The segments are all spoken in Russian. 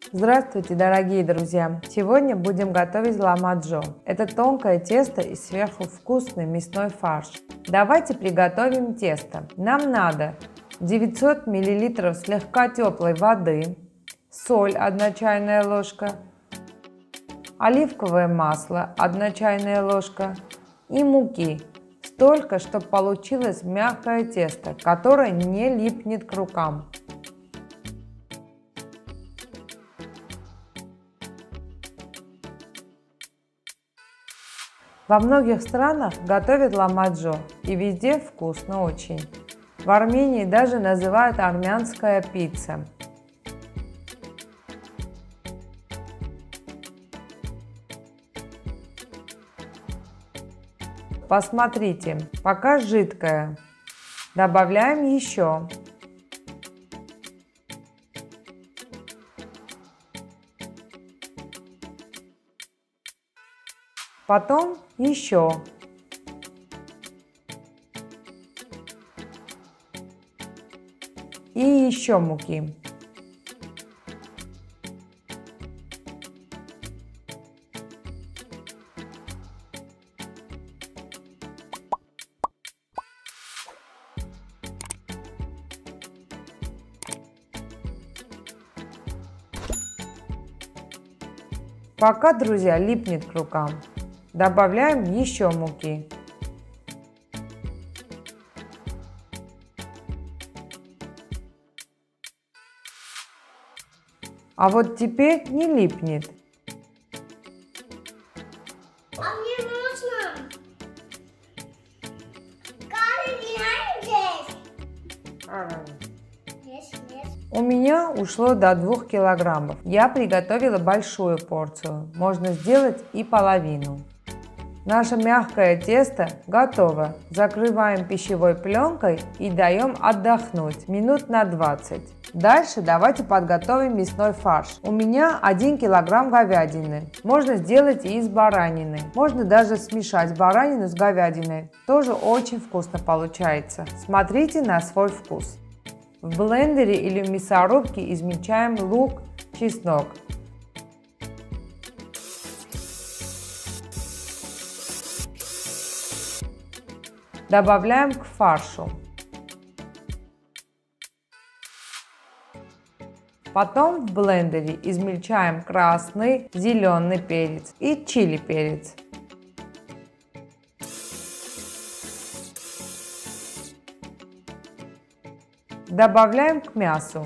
Здравствуйте, дорогие друзья! Сегодня будем готовить ламаджо. Это тонкое тесто и сверху вкусный мясной фарш. Давайте приготовим тесто. Нам надо 900 мл слегка теплой воды, соль 1 чайная ложка, оливковое масло 1 чайная ложка и муки. Столько, чтобы получилось мягкое тесто, которое не липнет к рукам. Во многих странах готовят ламаджо, и везде вкусно очень. В Армении даже называют армянская пицца. Посмотрите, пока жидкое. Добавляем еще. Потом еще. И еще муки. Пока, друзья, липнет к рукам, добавляем еще муки. А вот теперь не липнет. А мне нужно У меня ушло до 2 килограммов. Я приготовила большую порцию. Можно сделать и половину. Наше мягкое тесто готово. Закрываем пищевой пленкой и даем отдохнуть минут на 20. Дальше давайте подготовим мясной фарш. У меня 1 килограмм говядины. Можно сделать и из баранины. Можно даже смешать баранину с говядиной. Тоже очень вкусно получается. Смотрите на свой вкус. В блендере или в мясорубке измельчаем лук, чеснок. Добавляем к фаршу. Потом в блендере измельчаем красный, зеленый перец и чили перец. Добавляем к мясу.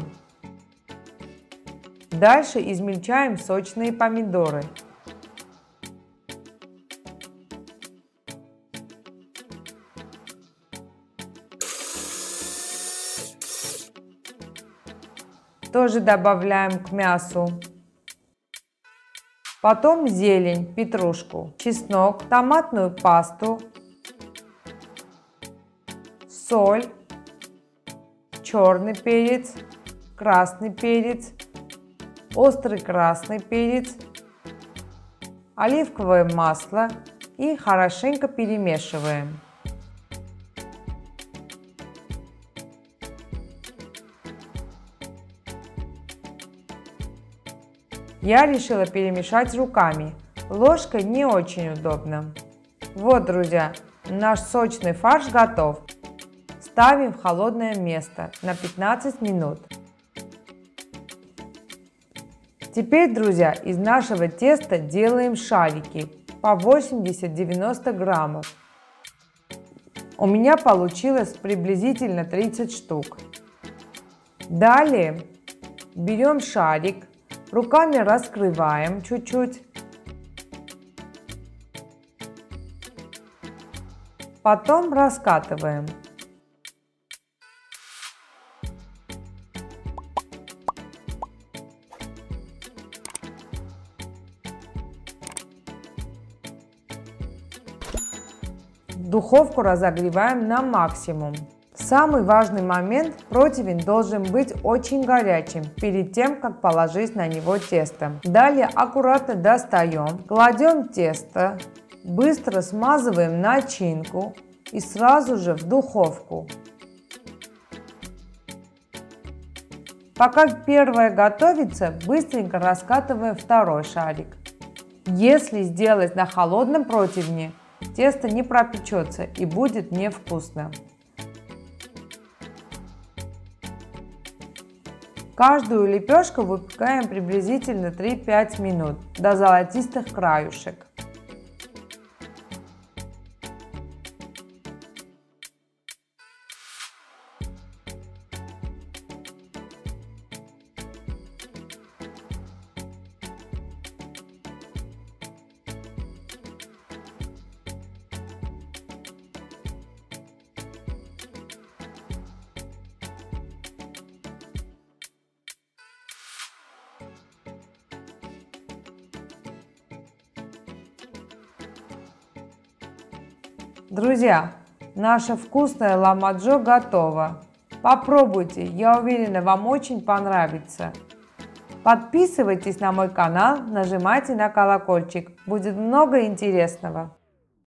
Дальше измельчаем сочные помидоры. Тоже добавляем к мясу. Потом зелень, петрушку, чеснок, томатную пасту, соль, черный перец, красный перец, острый красный перец, оливковое масло и хорошенько перемешиваем. Я решила перемешать руками. Ложкой не очень удобно. Вот, друзья, наш сочный фарш готов. Ставим в холодное место на 15 минут. Теперь, друзья, из нашего теста делаем шарики по 80-90 граммов. У меня получилось приблизительно 30 штук. Далее берем шарик, руками раскрываем чуть-чуть. Потом раскатываем. Духовку разогреваем на максимум. Самый важный момент – противень должен быть очень горячим перед тем, как положить на него тесто. Далее аккуратно достаем, кладем тесто, быстро смазываем начинку и сразу же в духовку. Пока первое готовится, быстренько раскатываем второй шарик. Если сделать на холодном противне, тесто не пропечется и будет невкусно. Каждую лепешку выпекаем приблизительно 3-5 минут до золотистых краюшек. Друзья, наша вкусная ламаджо готова. Попробуйте, я уверена, вам очень понравится. Подписывайтесь на мой канал, нажимайте на колокольчик, будет много интересного.